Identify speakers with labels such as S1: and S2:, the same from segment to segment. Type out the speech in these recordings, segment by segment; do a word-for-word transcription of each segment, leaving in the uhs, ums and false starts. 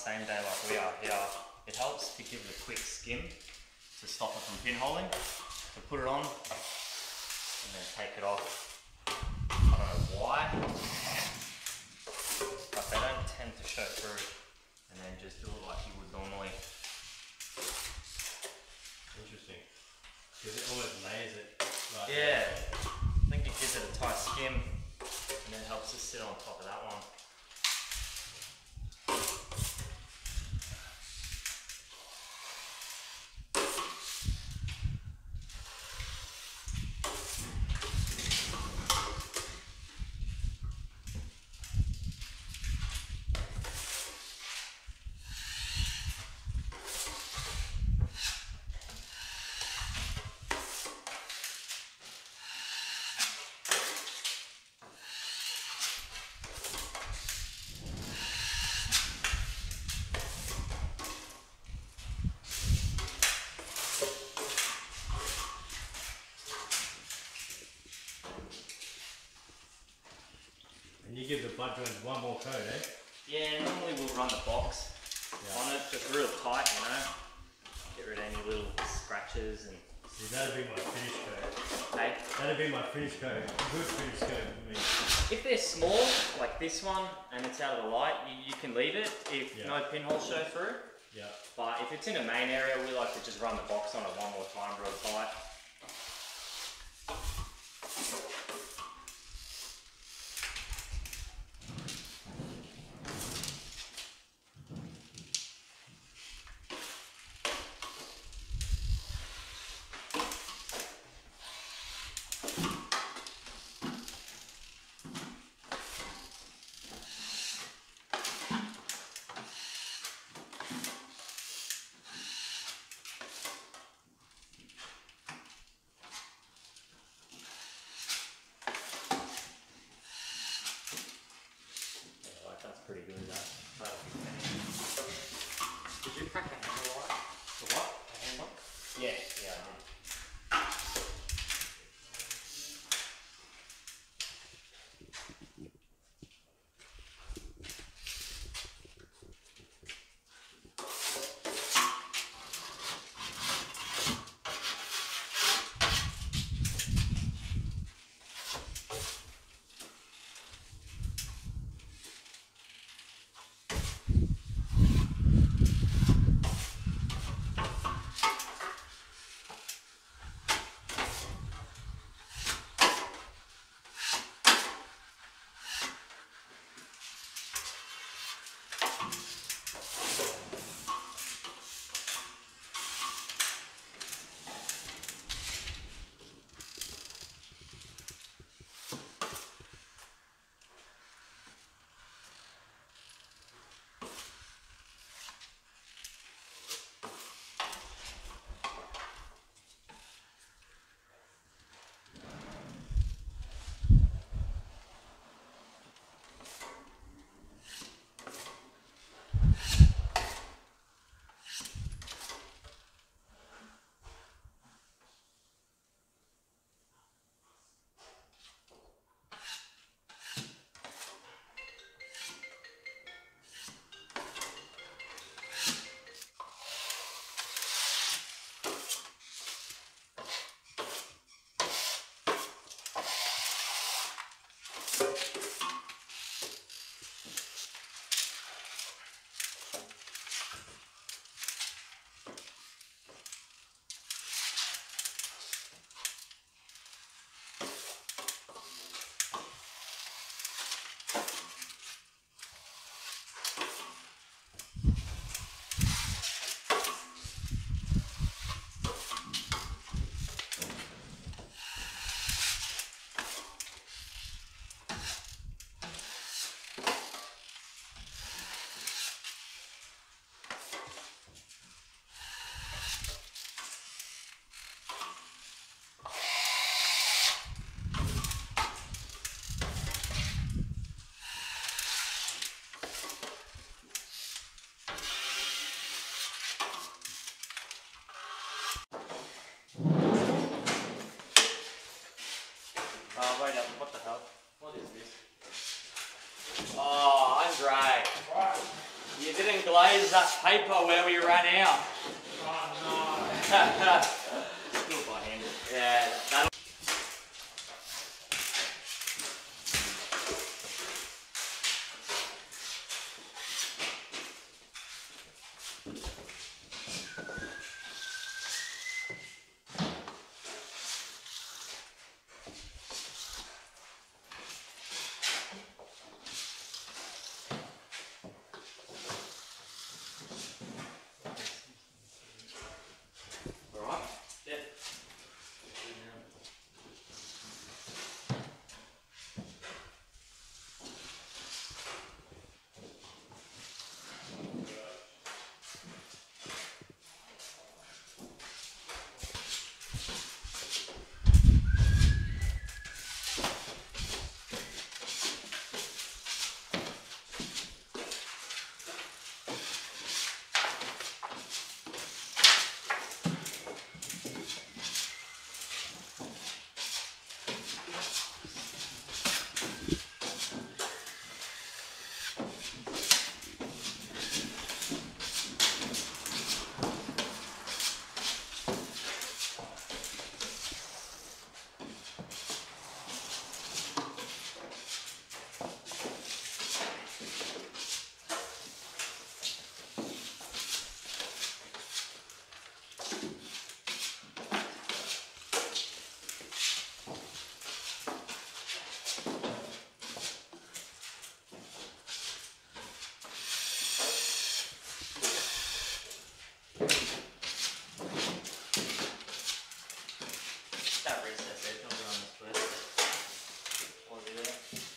S1: same day like we are here, it helps to give it a quick skim to stop it from pinholing. So put it on and then take it off. I don't know why, but they don't tend to show through, and then just do it like you would normally.
S2: Interesting. Because it always layers it. Right.
S1: Yeah, I think it gives it a tight skim and then helps it sit on top of that one.
S2: And you give the butt joint one more coat, eh?
S1: Yeah, normally we'll run the box
S2: Yeah.
S1: on it, just real tight, you know. Get rid of any little scratches and.
S2: See, that'd be my finish coat.
S1: Hey,
S2: That'd be my finish coat. Good finish coat for me.
S1: if they're small, like this one, and it's out of the light, you, you can leave it if
S2: Yeah.
S1: no pinholes show through.
S2: Yeah.
S1: But if it's in a main area, we like to just run the box on it one more time real tight. Yeah, like that's pretty good. That. That'll be finished.
S3: Did you crack the handle right?
S1: The what?
S3: The handle?
S1: Yeah, yeah, I did.
S4: that paper where we ran out.
S3: Oh
S1: Do it by hand.
S4: Yeah, that'll. Alright? Yeah.
S1: That recess edge, I'll be on this first. I'll do that.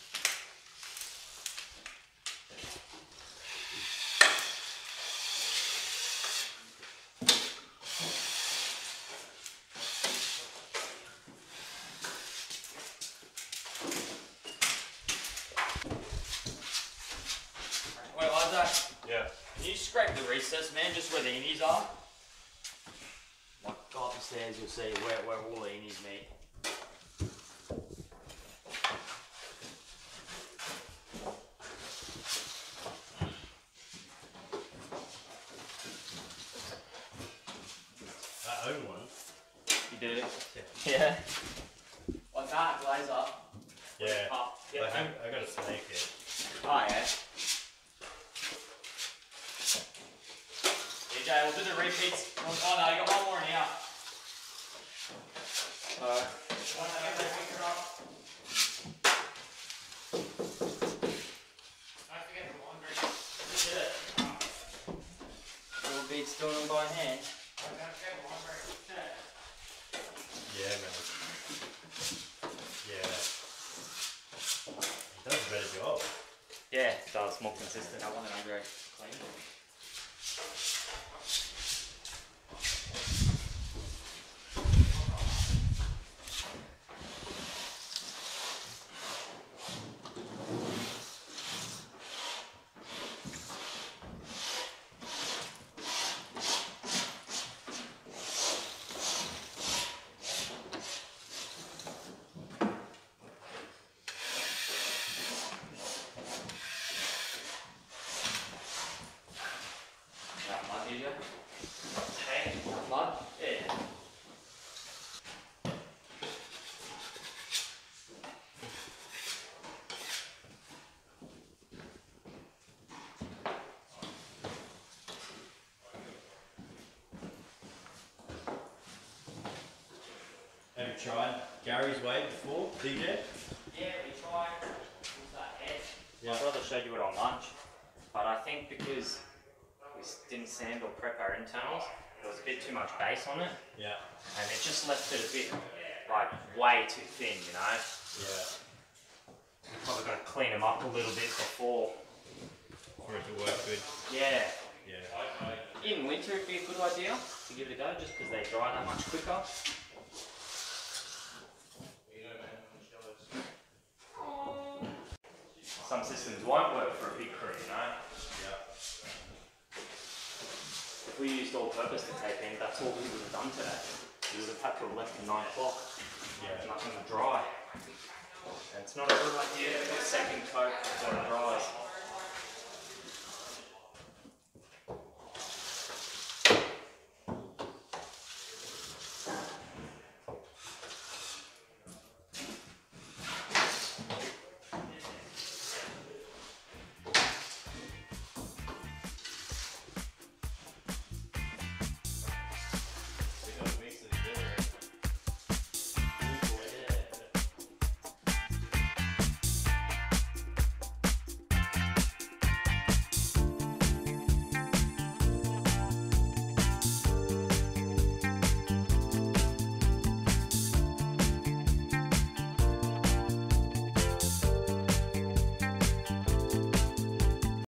S4: Wait, Isaac,
S2: Yeah.
S4: can you scrape the recess, man, just where the innies are? Like, go up the stairs, you'll see where, where all the innies meet.
S2: I own one.
S4: You do?
S1: Yeah.
S4: Like that, glazer.
S2: Yeah.
S4: Up.
S2: Like, I, I got a snake here.
S4: Oh, yeah. D J, we'll do the repeats. Oh, no, you got one more in here. Alright. One that I pick it up.
S3: Don't forget the laundry.
S4: Did it. Little beats doing them by hand.
S3: Don't forget the laundry.
S2: Yeah, man. Yeah. He does a better job.
S1: Yeah, it does, more consistent.
S4: That one that I'm very clean. That mud, D J?
S1: Hey.
S4: Mud? Yeah.
S2: Have you tried Gary's way before, D J?
S1: Yeah, we tried. What's that head?
S2: Yeah.
S1: My brother showed you it on lunch, but I think because we didn't sand or prep our internals, there was a bit too much base on it,
S2: Yeah.
S1: and it just left it a bit, like, way too thin, you know?
S2: Yeah.
S1: We probably got to clean them up a little bit before.
S2: For it to work good.
S1: Yeah.
S2: Yeah.
S1: In winter, it'd be a good idea to give it a go, just because they dry that much quicker. Some systems won't work for a big crew, you know?
S2: Yeah.
S1: If we used all-purpose to tape in, that's all we would have done today. We would have had to have left at nine o'clock.
S2: Yeah.
S1: Nothing to dry. And it's not a good idea to put second coat before it dries.